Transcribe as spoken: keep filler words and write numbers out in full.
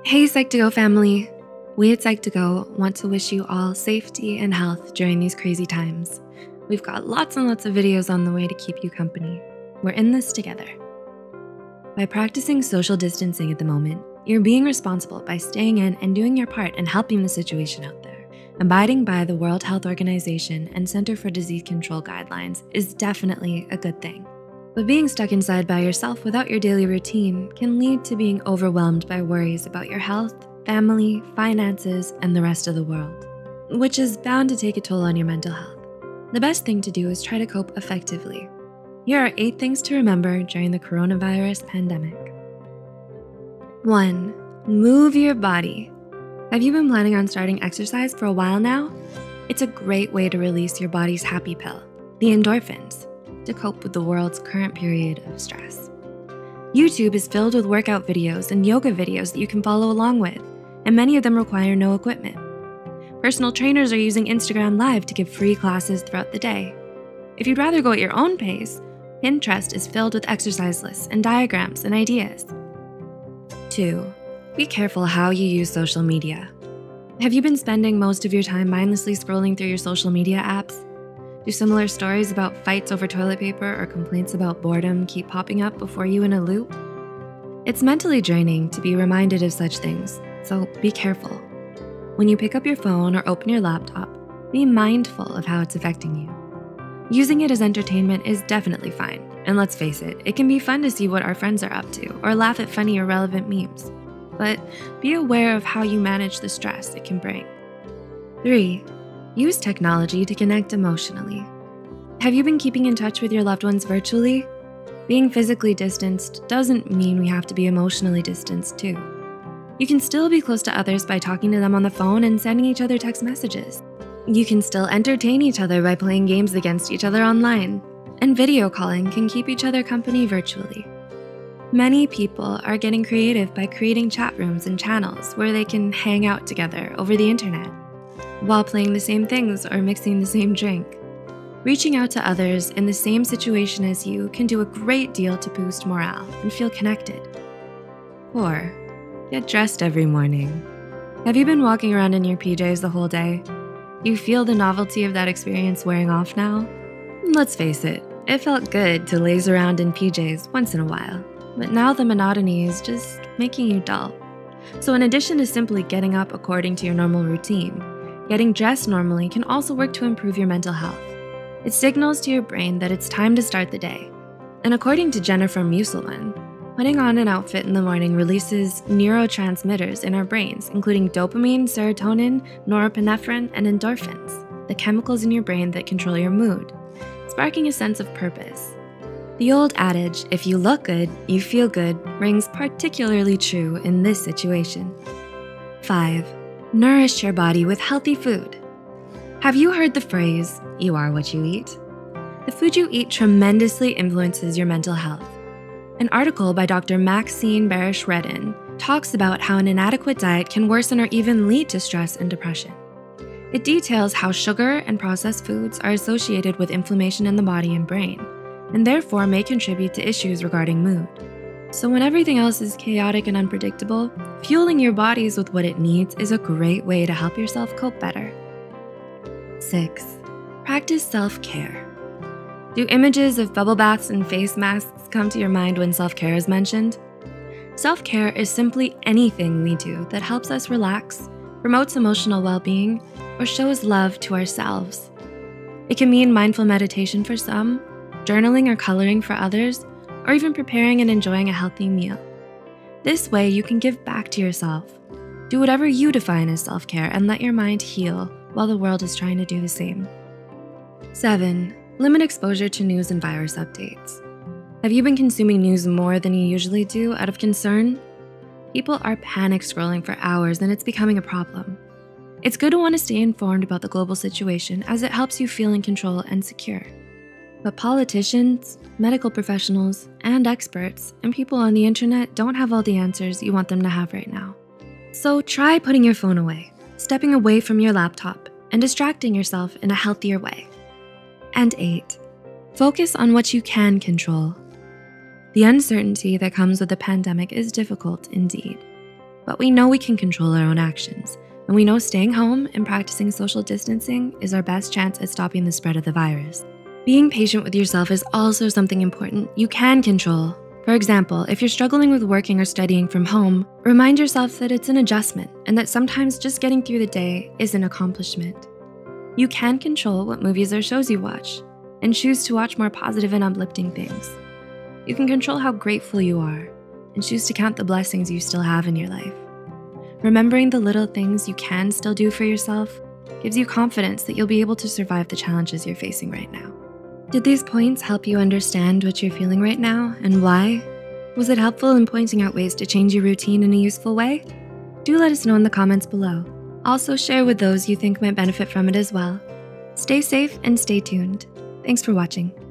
Hey Psych2Go family! We at Psych2Go want to wish you all safety and health during these crazy times. We've got lots and lots of videos on the way to keep you company. We're in this together. By practicing social distancing at the moment, you're being responsible by staying in and doing your part in helping the situation out there. Abiding by the World Health Organization and Center for Disease Control guidelines is definitely a good thing. But being stuck inside by yourself without your daily routine can lead to being overwhelmed by worries about your health, family, finances, and the rest of the world, which is bound to take a toll on your mental health. The best thing to do is try to cope effectively. Here are eight things to remember during the coronavirus pandemic. One, move your body. Have you been planning on starting exercise for a while now? It's a great way to release your body's happy pill, the endorphins, to cope with the world's current period of stress. YouTube is filled with workout videos and yoga videos that you can follow along with, and many of them require no equipment. Personal trainers are using Instagram Live to give free classes throughout the day. If you'd rather go at your own pace, Pinterest is filled with exercise lists and diagrams and ideas. Two, be careful how you use social media. Have you been spending most of your time mindlessly scrolling through your social media apps? Do similar stories about fights over toilet paper or complaints about boredom keep popping up before you in a loop? It's mentally draining to be reminded of such things, so be careful. When you pick up your phone or open your laptop, be mindful of how it's affecting you. Using it as entertainment is definitely fine, and let's face it, it can be fun to see what our friends are up to or laugh at funny or relevant memes. But be aware of how you manage the stress it can bring. Three, use technology to connect emotionally. Have you been keeping in touch with your loved ones virtually? Being physically distanced doesn't mean we have to be emotionally distanced too. You can still be close to others by talking to them on the phone and sending each other text messages. You can still entertain each other by playing games against each other online, and video calling can keep each other company virtually. Many people are getting creative by creating chat rooms and channels where they can hang out together over the internet, while playing the same things or mixing the same drink. Reaching out to others in the same situation as you can do a great deal to boost morale and feel connected. Four, get dressed every morning. Have you been walking around in your P Js the whole day? Do you feel the novelty of that experience wearing off now? Let's face it, it felt good to laze around in P Js once in a while, but now the monotony is just making you dull. So in addition to simply getting up according to your normal routine, getting dressed normally can also work to improve your mental health. It signals to your brain that it's time to start the day. And according to Jennifer Musselman, putting on an outfit in the morning releases neurotransmitters in our brains, including dopamine, serotonin, norepinephrine, and endorphins, the chemicals in your brain that control your mood, sparking a sense of purpose. The old adage, if you look good, you feel good, rings particularly true in this situation. Five, nourish your body with healthy food. Have you heard the phrase, you are what you eat? The food you eat tremendously influences your mental health. An article by Doctor Maxine Barish-Redden talks about how an inadequate diet can worsen or even lead to stress and depression. It details how sugar and processed foods are associated with inflammation in the body and brain, and therefore may contribute to issues regarding mood. So when everything else is chaotic and unpredictable, fueling your bodies with what it needs is a great way to help yourself cope better. Six, practice self-care. Do images of bubble baths and face masks come to your mind when self-care is mentioned? Self-care is simply anything we do that helps us relax, promotes emotional well-being, or shows love to ourselves. It can mean mindful meditation for some, journaling or coloring for others, or even preparing and enjoying a healthy meal. This way, you can give back to yourself. Do whatever you define as self-care and let your mind heal while the world is trying to do the same. Seven, limit exposure to news and virus updates. Have you been consuming news more than you usually do out of concern? People are panic scrolling for hours and it's becoming a problem. It's good to want to stay informed about the global situation as it helps you feel in control and secure. But politicians, medical professionals, and experts, and people on the internet don't have all the answers you want them to have right now. So try putting your phone away, stepping away from your laptop, and distracting yourself in a healthier way. And eight, focus on what you can control. The uncertainty that comes with the pandemic is difficult indeed. But we know we can control our own actions, and we know staying home and practicing social distancing is our best chance at stopping the spread of the virus. Being patient with yourself is also something important you can control. For example, if you're struggling with working or studying from home, remind yourself that it's an adjustment and that sometimes just getting through the day is an accomplishment. You can control what movies or shows you watch and choose to watch more positive and uplifting things. You can control how grateful you are and choose to count the blessings you still have in your life. Remembering the little things you can still do for yourself gives you confidence that you'll be able to survive the challenges you're facing right now. Did these points help you understand what you're feeling right now and why? Was it helpful in pointing out ways to change your routine in a useful way? Do let us know in the comments below. Also share with those you think might benefit from it as well. Stay safe and stay tuned. Thanks for watching.